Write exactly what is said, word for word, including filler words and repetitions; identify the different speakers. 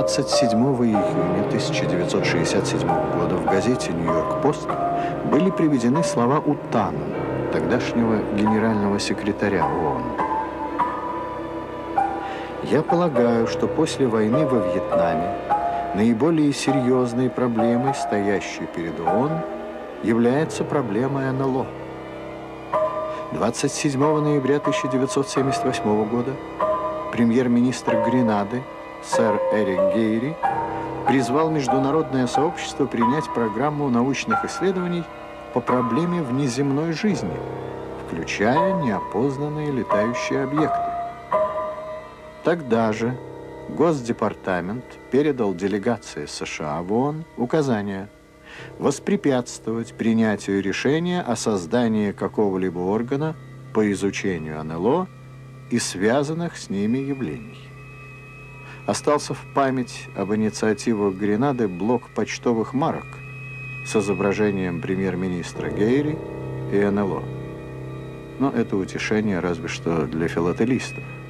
Speaker 1: двадцать седьмого июня тысяча девятьсот шестьдесят седьмого года в газете «Нью-Йорк Пост» были приведены слова Утана, тогдашнего генерального секретаря ООН. «Я полагаю, что после войны во Вьетнаме наиболее серьезной проблемой, стоящей перед ООН, является проблема эн эл о. двадцать седьмого ноября тысяча девятьсот семьдесят восьмого года премьер-министр Гренады сэр Эрик Гейри призвал международное сообщество принять программу научных исследований по проблеме внеземной жизни, включая неопознанные летающие объекты. Тогда же Госдепартамент передал делегации США в ООН указание воспрепятствовать принятию решения о создании какого-либо органа по изучению эн эл о и связанных с ними явлений. Остался в память об инициативах Гренады блок почтовых марок с изображением премьер-министра Гейри и эн эл о. Но это утешение разве что для филателистов.